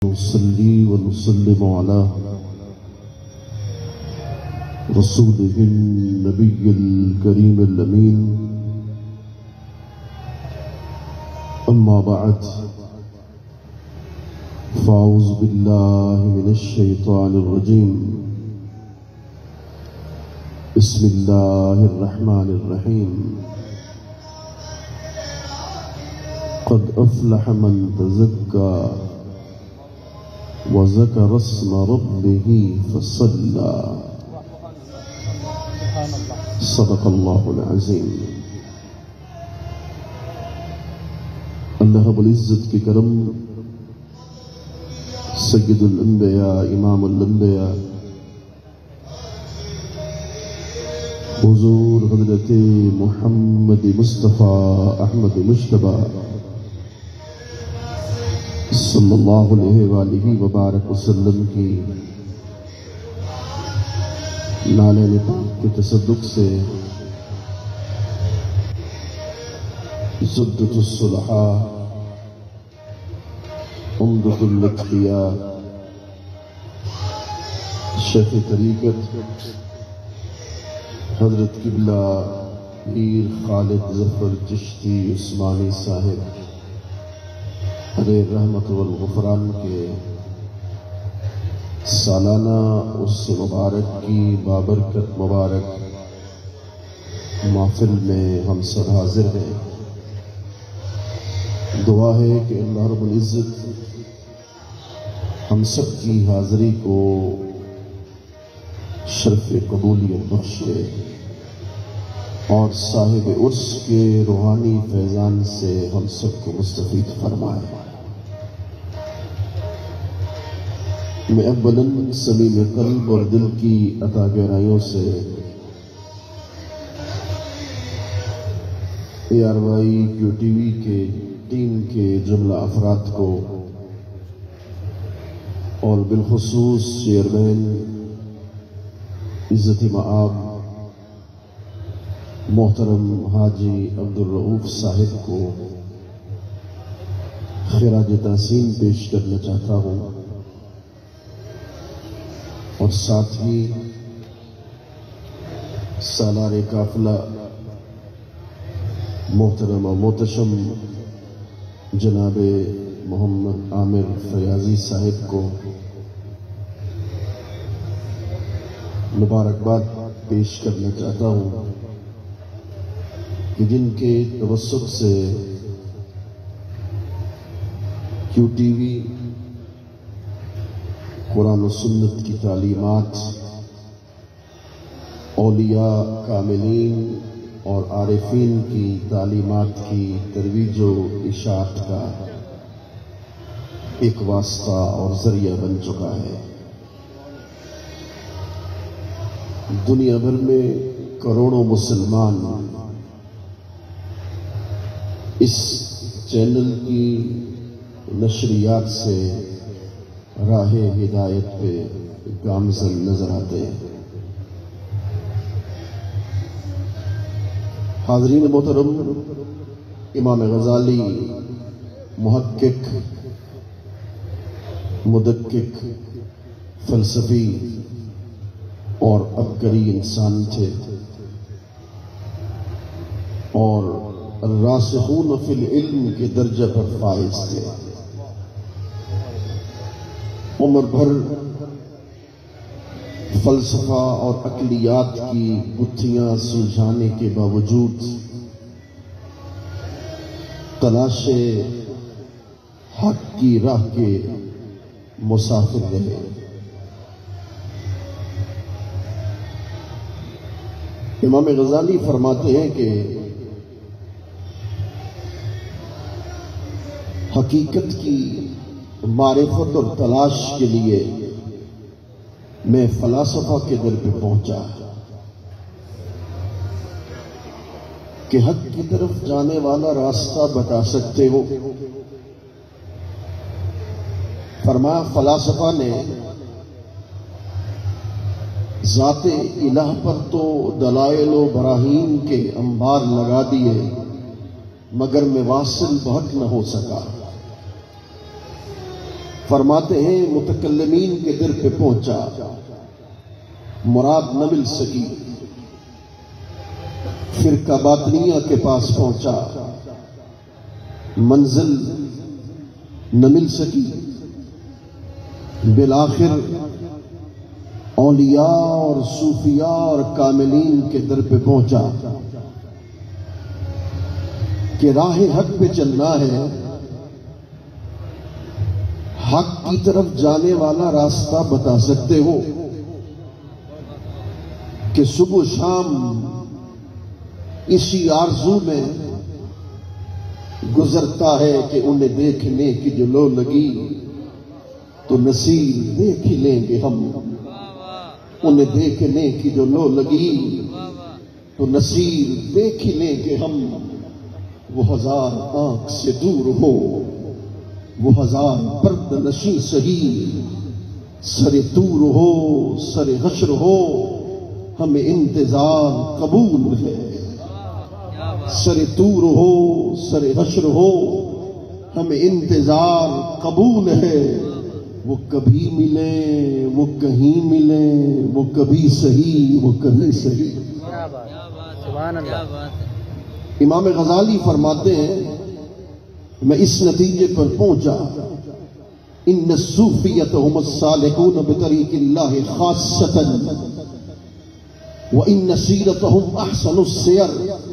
ونصلي ونسلم على رسوله النبي الكريم الأمين. أما بعد، فأعوذ بالله من الشيطان الرجيم. بسم الله الرحمن الرحيم. قد أفلح من تزكى وذكر اسم ربه فصلى. صدق الله العظيم. اللہ رب العزت کی کرم، سید الانبیاء امام الانبیاء حضور حضرت محمد مصطفیٰ احمد مجتبیٰ صلی اللہ علیہ وآلہ وبارک وسلم کی نالین پاک کے تصدق سے زبدۃ الصلحاء، عمدۃ الاتقیاء، شیخ طریقت حضرت قبلہ پیر خالد ظفر چشتی عثمانی صاحب علیہ رحمت والغفران کے سالانہ اس مبارک کی بابرکت مبارک محفل میں ہم سب حاضر ہیں۔ دعا ہے کہ اللہ رب العزت ہم سب کی حاضری کو شرف قبولیت بخشے اور صاحب عرس کے روحانی فیضان سے ہم سب کو مستفید فرمائے۔ میں اولاً سلیم قلب اور دل کی عطا گہرائیوں سے ARY QTV کے ٹیم کے جملہ افراد کو اور بالخصوص چیئرمین عزت مآب محترم حاجی عبدالرؤوف صاحب کو خراج تحسین پیش کرنا چاہتا ہوں، اور ساتھ ہی سالار قافلہ محترم و محتشم جناب محمد عامر فیاضی صاحب کو مبارکباد پیش کرنا چاہتا ہوں کہ جن کے توسط سے QTV قرآن و سنت کی تعلیمات، اولیاء کاملین اور عارفین کی تعلیمات کی ترویج و اشاعت کا ایک واسطہ اور ذریعہ بن چکا ہے۔ دنیا بھر میں کروڑوں مسلمان اس چینل کی نشریات سے راہ ہدایت پہ گامزن نظر آتے ہیں۔ حاضرین محترم، امام غزالی محقق، مدقق، فلسفی اور عبقری انسان تھے، اور الراسخون فی العلم کے درجہ پر فائز تھے۔ عمر بھر فلسفہ اور عقلیات کی گتھیاں سلجھانے کے باوجود تلاش حق کی راہ کے مسافر رہے۔ امام غزالی فرماتے ہیں کہ حقیقت کی معرفت اور تلاش کے لیے میں فلاسفہ کے در پہ پہنچا کہ حق کی طرف جانے والا راستہ بتا سکتے ہو۔ فرمایا فلاسفہ نے ذات الہ پر تو دلائل و براہین کے انبار لگا دیے، مگر میں واصل بہت نہ ہو سکا۔ فرماتے ہیں متکلمین کے در پہ پہنچا، مراد نہ مل سکی، فرقہ باطنیہ کے پاس پہنچا، منزل نہ مل سکی، بالآخر اولیاء اور صوفیاء اور کاملین کے در پہ پہنچا کہ راہ حق پہ چلنا ہے، حق کی طرف جانے والا راستہ بتا سکتے ہو؟ کہ صبح شام اسی آرزو میں گزرتا ہے کہ انہیں دیکھنے کی جو لو لگی تو نصیر دیکھ لیں گے ہم، انہیں دیکھنے کی جو لو لگی تو نصیر دیکھ لیں گے ہم، وہ ہزار آنکھ سے دور ہو، وہ ہزار پرد نشیں سہی، سر طور ہو سر حشر ہو، ہمیں انتظار قبول ہے، سر طور ہو سر حشر ہو، ہمیں انتظار قبول ہے، وہ کبھی ملیں وہ کہیں ملیں، وہ کبھی صحیح وہ کبھی صحیح۔ سبحان اللہ۔ امام غزالی فرماتے ہیں میں اس نتیجے پر پہنچا، ان الصوفیۃ هم السالکون بطریق اللہ خاصۃ وان سیرتهم احسن السیر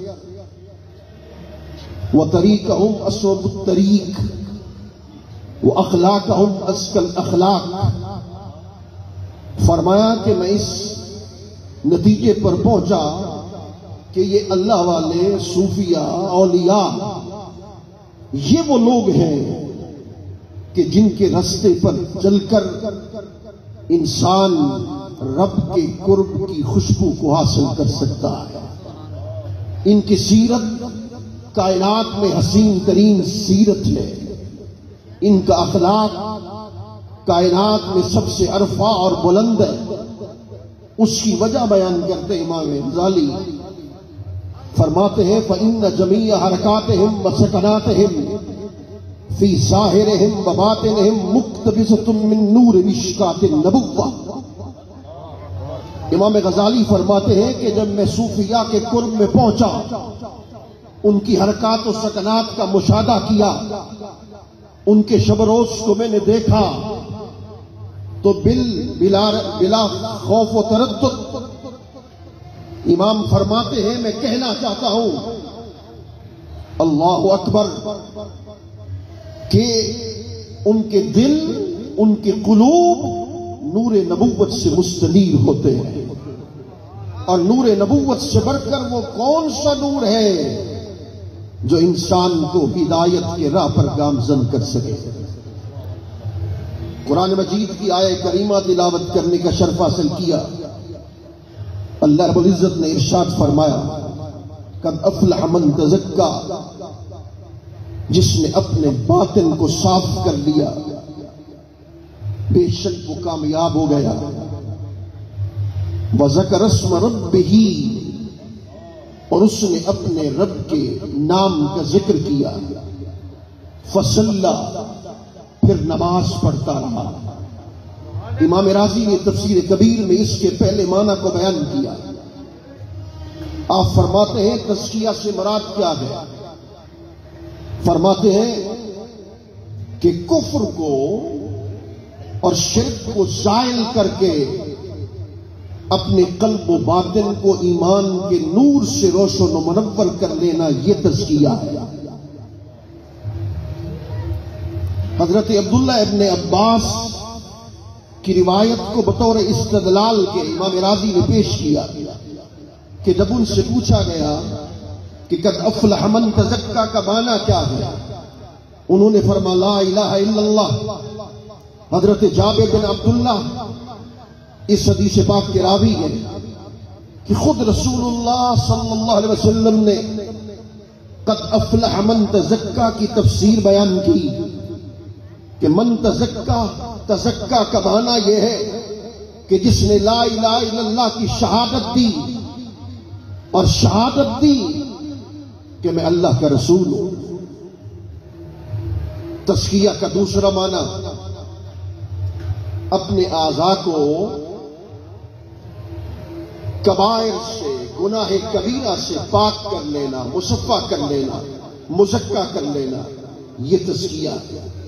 وطریقهم اصوب الطریق واخلاقهم ازکی الاخلاق۔ فرمایا کہ میں اس نتیجے پر پہنچا کہ یہ اللہ والے صوفیاء اولیاء یہ وہ لوگ ہیں کہ جن کے راستے پر چل کر انسان رب کے قرب کی خوشبو کو حاصل کر سکتا ہے۔ ان کی سیرت کائنات میں حسین ترین سیرت ہے، ان کا اخلاق کائنات میں سب سے عرفہ اور بلند ہے۔ اس کی وجہ بیان کرتے امام غزالی، فرماتے ہیں فَإِنَّ جَمِيعَ حَرَكَاتِهِمْ وَسَكَنَاتِهِمْ فِي ظَاهِرِهِمْ وَبَاطِنِهِمْ مُقْتَبِسَةٌ مِّن نُّورِ مِشْكَاةِ النُّبُوَّةِ۔ امام غزالی فرماتے ہیں کہ جب میں صوفیاء کے قرب میں پہنچا، ان کی حرکات و سکنات کا مشاہدہ کیا، ان کے شب روز کو میں نے دیکھا تو بلا خوف و تردد امام فرماتے ہیں میں کہنا چاہتا ہوں اللہ اکبر، کہ ان کے دل ان کے قلوب نور نبوت سے مستنیر ہوتے ہیں، اور نور نبوت سے بڑھ کر وہ کون سا نور ہے جو انسان کو ہدایت کے راہ پر گامزن کر سکے۔ قرآن مجید کی آیہ کریمہ تلاوت کرنے کا شرف حاصل کیا، اللہ رب العزت نے ارشاد فرمایا قد افلح من تزکا، جس نے اپنے باطن کو صاف کر لیا بے شک وہ کامیاب ہو گیا، وذکر اسم ربہ، اور اس نے اپنے رب کے نام کا ذکر کیا، فصلی، پھر نماز پڑھتا رہا۔ امام راضی نے تفسیر کبیر میں اس کے پہلے معنی کو بیان کیا۔ آپ فرماتے ہیں تزکیہ سے مراد کیا ہے؟ فرماتے ہیں کہ کفر کو اور شرک کو زائل کر کے اپنے قلب و باطن کو ایمان کے نور سے روشن و منور کر لینا، یہ تزکیہ ہے۔ حضرت عبداللہ ابن عباس کی روایت کو بطور استدلال کے امام راضی نے پیش کیا کہ جب ان سے پوچھا گیا کہ قد افلح من تزکا کا معنی کیا ہے، انہوں نے فرمایا لا الہ الا اللہ۔ حضرت جابر بن عبداللہ اس حدیث پاک کے راوی ہیں کہ خود رسول اللہ صلی اللہ علیہ وسلم نے قد افلح من تزکا کی تفسیر بیان کی کہ من تزکا، تزکا کا معنی یہ ہے کہ جس نے لا الہ الا اللہ کی شہادت دی اور شہادت دی کہ میں اللہ کا رسول ہوں۔ تزکیہ کا دوسرا معنی اپنے اعضاء کو کبائر سے، گناہ کبیرہ سے پاک کر لینا، مصفہ کر لینا، مزکہ کر لینا، یہ تزکیہ ہے۔